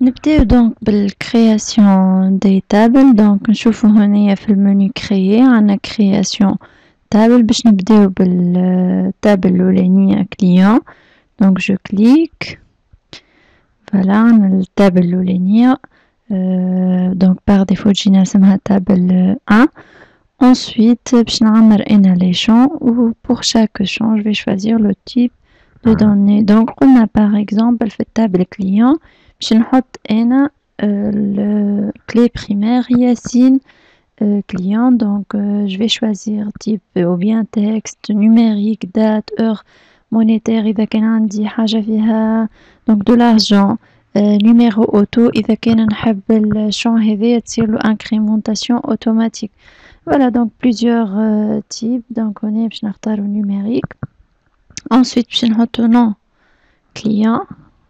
نبداو دونك بالكرياسيون دي تابل. دونك نشوفو هنايا في المنيو كريي عندنا كرياسيون تابل. باش نبداو بالتابل الاولانية كليون. دونك جو كليك فوالا عندنا التابل الاولانية. دونك باغ ديفو تجينا اسمها تابل 1. Ensuite, باش نعمر انا لي شون و pour chaque champ je vais choisir le type de données. Donc قلنا par exemple في التابل كليون باش نحط انا الكلي primaire ياسين client. Donc je vais choisir type ou bien texte, numérique, date, heure, monétaire إذا كان عندي حاجة فيها donc de l'argent. numéro auto إذا كان نحب الشون هذايا تصيرلو incrémentation automatique. Voilà, donc plusieurs types. Donc on est باش نختارو numérique. Ensuite باش نحطو nom client,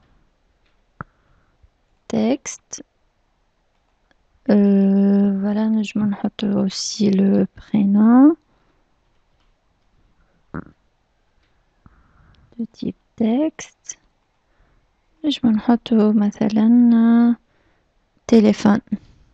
texte. Voilà, نجمو نحطو aussi le prénom de type texte. نجمو نحطو مثلا téléphone.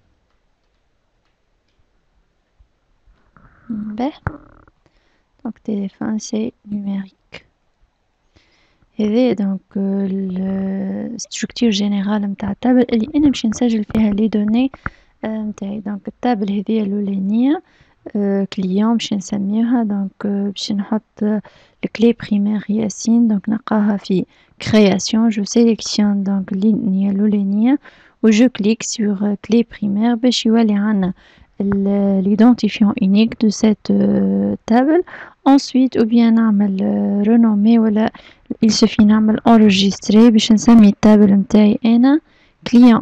باهي donc téléphone c'est numérique. هذا دونك الستركتور جينيرال نتاع التابل اللي انا باش نسجل فيها لي دوني نتاعي. دونك التابل هذيا الاولانيه كليون باش نسميوها. دونك باش نحط الكلي بريمير ياسين. دونك نلقاها في création. je sélectionne donc اللينيه الاولانيه و je clique sur clé primaire باش يولي عنا l'identifiant unique de cette table. Ensuite ou bien نعمل renommer ولا il suffit نعمل enregistrer باش نسمي التابل نتاعي انا client.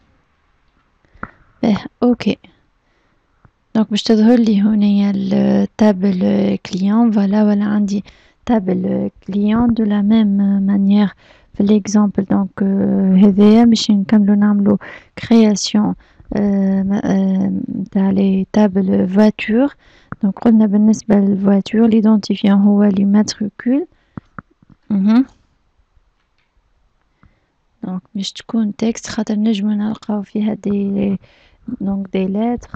اوكي دونك باش تظهر لي هنا التابل client. فوالا ولا عندي تابل client de la même manière في l'exemple. دونك هذايا باش نكملو نعملو création تاع لي تابل voiture. دونك قلنا بالنسبة للفواتور ليدونتيفيون هو لي ماتريكول. دونك باش تكون تكست خاطر نجمو نلقاو فيها دي دونك دي لتر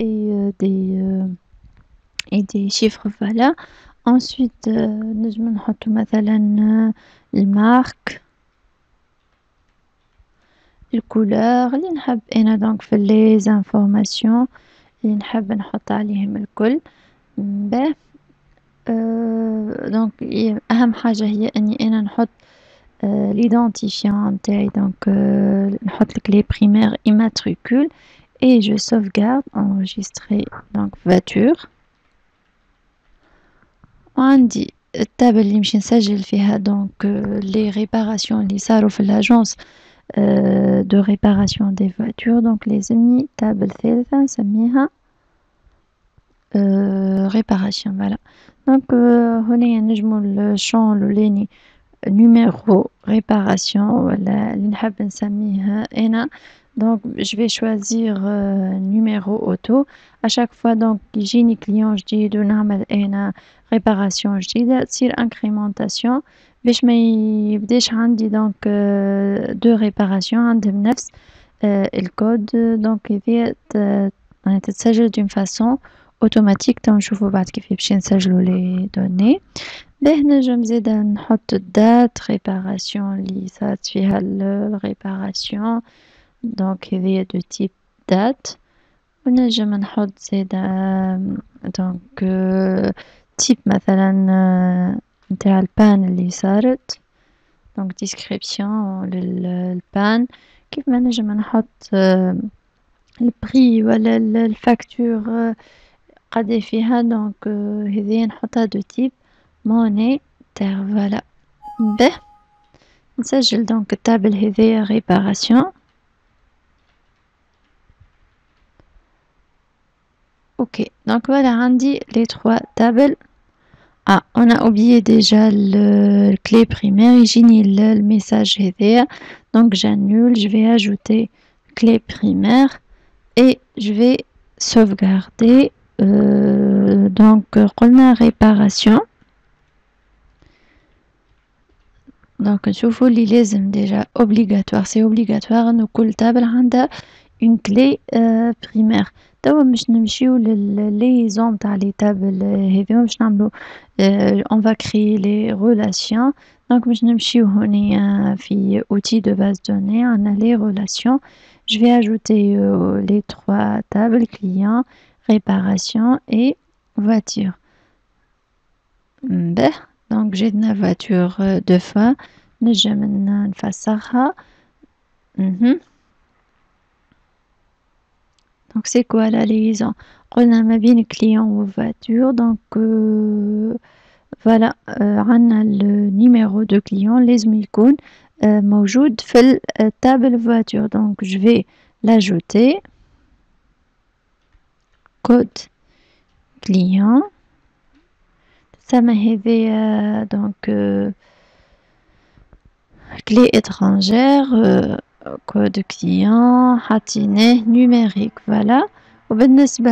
اي دي شيفر. فوالا ensuite نجمو نحطو مثلا المارك، الكولور اللي نحب انا. دونك في لي انفورماسيون اللي نحب نحط عليهم الكل. باهي دونك اهم حاجه هي اني انا نحط ليدونتيفيون نتاعي. دونك نحط الكلي بريمير immatricule et je sauvegarde enregistrer donc voiture. وعندي التابل اللي مش نسجل فيها دونك لي ريباراسيون اللي صاروا في الاجونس دو ريباراسيون دي فواتور. دونك لازمني تابل ثالثة نسميها ريباراسيون. فوالا دونك هنا نجمو الشون الاولاني numéro réparation ولا اللي نحب نسميها انا. دونك je vais choisir numéro auto à chaque fois. دونك يجيني كليون جديد ونعمل انا ريباراسيون جديدة تصير انكريمونتاسيون باش ما يبداش عندي دونك دو ريباراسيون عندهم نفس الكود. دونك هذه تتسجل دون فاسون اوتوماتيك. تو نشوفو بعد كيف باش نسجلو لي دوني. باهي نجم زادا نحط الدات ريباراسيون اللي صارت فيها الريباراسيون. دونك هذيا دو تيب دات. ونجم نحط زادا دونك تيب مثلا نتاع البان اللي صارت. دونك ديسكريبسيون للبان. كيف ما نجم نحط البري ولا الفاكتور قد فيها. دونك هذيا نحطها دو تيب مونيتير. فوالا به نسجل دونك التابل هذيا ريباراسيون. اوكي دونك فوالا عندي لي 3 تابل. on a oublié déjà le clé primaire. يجيني الميساج هذايا. donc j'annule, je vais ajouter clé primaire et je vais sauvegarder. donc قلنا réparation. دونك نشوفوا اللي لازم ديجا obligatoire سي obligatoire إنه كل تابل عندها une clé primaire. توا باش نمشيو liaison نتاع لي تابل هاذوما باش نعملو on va créer les relations. دونك باش نمشيو هونيا في outil de base données عندنا les relations. Je vais ajouter les 3 tables client, réparation et voiture. باهي دونك جاتنا voiture 2 fois نجم نفسخها. Donc c'est quoi la liaison؟ قلنا ما بين client و voiture. donc voilà عندنا le numéro de client لازم يكون موجود في التابل voiture. donc je vais l'ajouter code client تسمى هذيا donc clé étrangère code client حاطينه numérique. voilà. وبالنسبة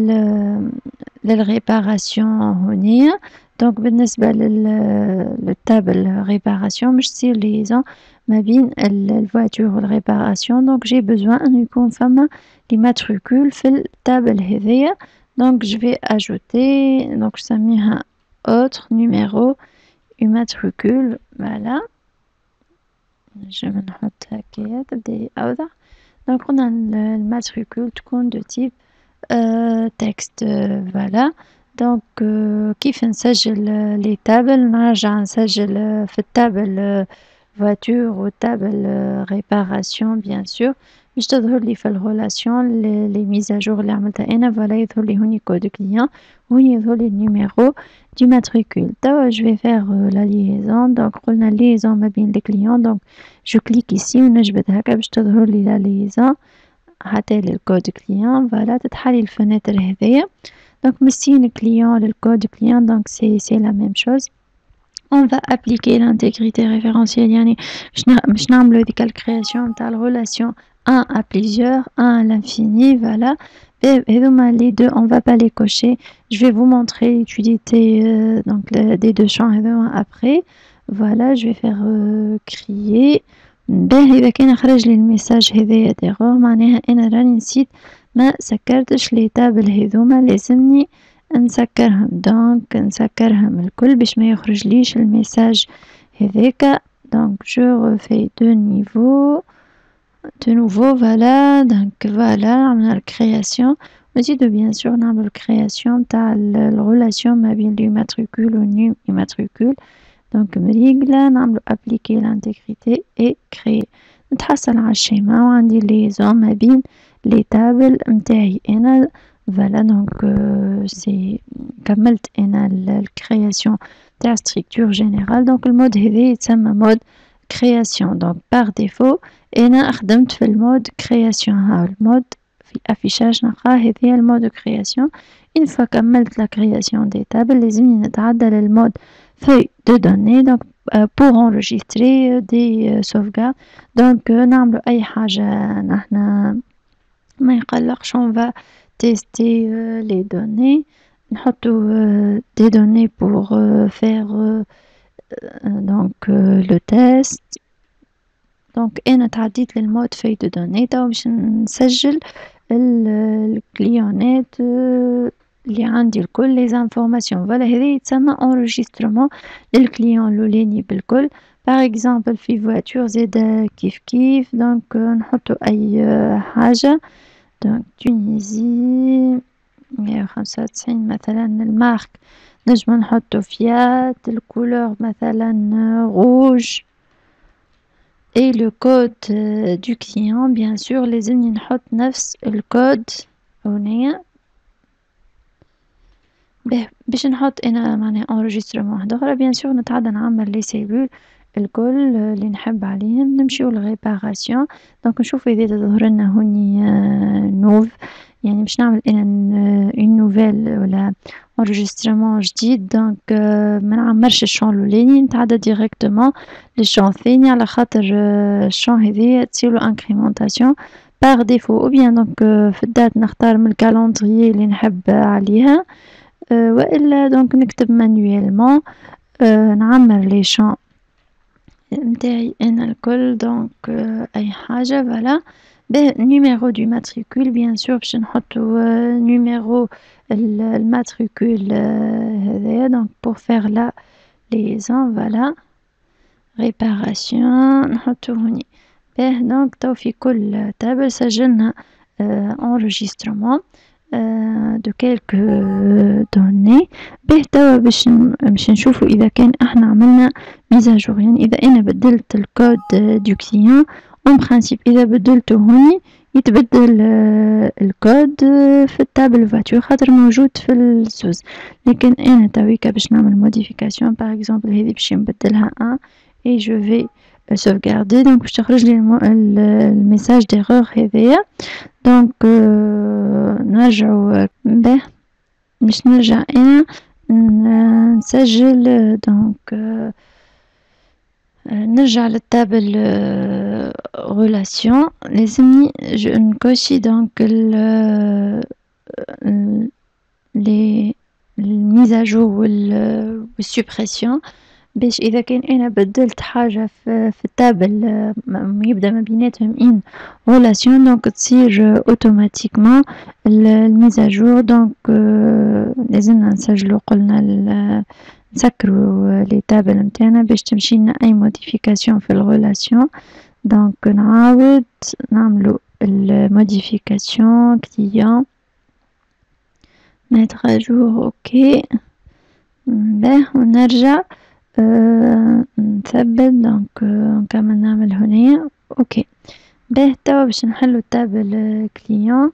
للريباراسيون هونيا دونك بالنسبة للتابل ريباراسيون مش تصير ليزون ما بين الفواتور والريباراسيون. دونك جي بزوان انه يكون فما لي ماتريكول في التابل هذيا. دونك جو في اجوتي دونك نسميها autre numéro immatricule. voilà. نجم نحط هكايا تبدا اوضح. دونك قلنا الماتريكول تكون دو تيب تكست. فوالا. دونك كيف نسجل لي تابل؟ نرجع نسجل في التابل فواتور والتابل ريباراسيون بيان سور باش تظهر لي في الريلاسيون لي ميزاجور اللي عملتها انا. فوالا يظهر لي هوني كود كليون وهوني يظهر لي النيميرو دي ماتريكول. توا جو في فيغ لا ليزون. دونك قلنا ليزون ما بين لي كليون. دونك جو كليك ايسي ونجبد هكا باش تظهر لي لا ليزون حتى للكود كليون. فوالا تتحلي الفناتر هذيا. دونك مسين كليون للكود كليون. دونك سي لا ميم شوز. on va appliquer l'intégrité référentielle يعني باش نعملو هذيك الكرياسيون نتاع الريلاسيون 1 à plusieurs 1 à l'infini. voilà. هذوما les deux on va pas les cocher. je vais vous montrer l'utilité donc des deux champs هذوما après. voilà. je vais faire crier. باهي إذا كان خرج لي الميساج هذايا ديغور معناها أنا راني نسيت ما سكرتش لي تابل هذوما لازمني نسكرهم. دونك نسكرهم الكل باش ما يخرجليش الميساج هذاك. دونك جو ريفي دو نوفو. فوالا. دونك فوالا عملنا الكرياسيون. نزيدو بيان سور نعملو الكرياسيون تاع الريلاسيون ما بين لي ماتريكول و نيو ماتريكول. دونك مريقلة نعملو ابليكي لانتيغريتي اي كريي. نتحصل على الشيما وعندي ليزون ما بين لي تابل متاعي انا. فوالا. دونك سي كملت انا الكرياسيون تاع ستركتور جينيرال. دونك المود هذا يتسمى مود كرياسيون. دونك باغ ديفو انا خدمت في المود كرياسيون. ها المود في الافيشاج نلقاه هذا المود كرياسيون. une fois كملت لا كرياسيون دي تابل لازمني نتعدى للمود feuille de données. donc pour enregistrer des sauvegardes. donc نعملو اي حاجة نحنا ما يقلقش. on va tester les données. نحطو des données pour faire donc le test. donc انا تعديت للمود feuille de données. توا باش نسجل الكليونات اللي عندي الكل لي زانفورماسيون. فوالا هذا يتسمى انريجسترمون للكليون الاولاني بالكل. باغ اكزومبل في فواتور زادا كيف كيف. دونك نحطو اي حاجه. دونك تونيزي 195 مثلا المارك نجم نحطو فيات. الكولور مثلا روج. et le code du client bien sûr لازمني نحط نفس الكود هنا باش نحط انا معناها انريجسترمون واحده اخرى. بيان سور نتعدى نعمر لي سيلول الكل اللي نحب عليهم. نمشيو للريباراسيون. دونك نشوف اذا تظهر لنا هوني نوف يعني باش نعمل انا اون نوفيل ولا انريجسترمون جديد. دونك ما نعمرش الشون الاولاني نتعدى ديريكتومون للشون الثاني على خاطر الشون هذيا تصيرلو انكريمونطاسيون باغ ديفو. او بيان دونك في الدات نختار من الكالندريي اللي نحب عليها والا دونك نكتب مانيويلمون نعمر لي شون متاعي أنا الكل دونك أي حاجة فوالا. باهي numéro du matricule bien sûr باش نحطو numéro الماتريكول هذايا دونك pour faire la liaison فوالا. réparation نحطو هوني. باهي دونك تو في كل تابل سجلنا enregistrement de quelques données. باهي توا باش نشوفو إذا كان احنا عملنا ميزاجور، يعني إذا أنا بدلت الكود دو كليون اون برانسيب إذا بدلته هوني يتبدل الكود في التابل فاتور خاطر موجود في الزوز. لكن أنا تويكا باش نعمل موديفيكاسيون باغ اكزومبل هذي باش نبدلها ان اي جو في sauvegarder donc باش تخرج لي الميساج ديغور هذايا. دونك نرجعو به باش نرجع انا نسجل دونك نرجع للتابل relation لازمني نكوشي دونك لي الميزاجور والسوبريسيون باش اذا كان انا بدلت حاجه في التابل يبدا ما بيناتهم ان ريلاسيون دونك تصير اوتوماتيكمون الميزاجور. دونك لازمنا نسجلو قلنا نسكرو لي تابل نتاعنا باش تمشي لنا اي موديفيكاسيون في الريلاسيون. دونك نعاود نعملو الموديفيكاسيون كليون mettre à jour اوكي. باه ونرجع نثبت دونك نكمل نعمل هنا اوكي. باه توا باش نحلو التابل كليون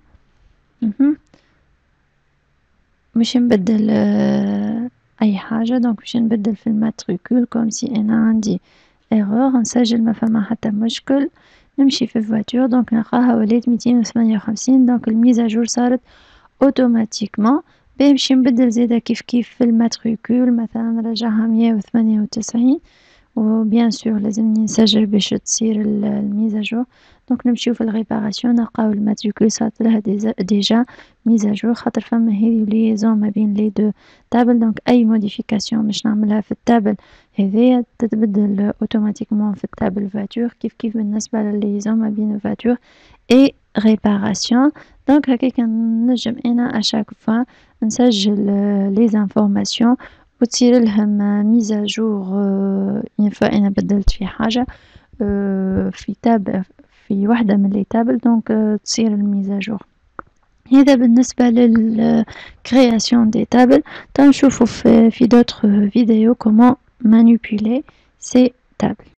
باش نبدل اي حاجه. دونك باش نبدل في الماتريكول كوم سي انا عندي ايرور نسجل ما فما حتى مشكل نمشي في الفواتور دونك نلقاها ولات 258. دونك الميزاجور صارت اوتوماتيكمون. باش نبدل زادا كيف في الماتريكول مثلا نرجعها 198 وبيان سور لازمني نسجل باش تصير الميزاجور. دونك نمشيو في الريباراسيون نلقاو الماتريكول صارت لها ديجا ميزاجور خاطر فما هذه ليزون ما بين لي دو تابل. دونك اي موديفيكاسيون باش نعملها في التابل هذايا تتبدل اوتوماتيكمون في التابل فاتور كيف بالنسبه لليزون ما بين الفاتور اي ريباراسيون. دونك هكاك نجم انا اشاك فوا نسجل لي زانفورماسيون وتصير لهم ميزاجور اون فوا انا بدلت في حاجه في تاب في وحده من لي تابل دونك تصير الميزاجور. هذا بالنسبه للكرياسيون دي تابل. تنشوفوا في دوتر فيديو كومون مانيبيولي سي تابل.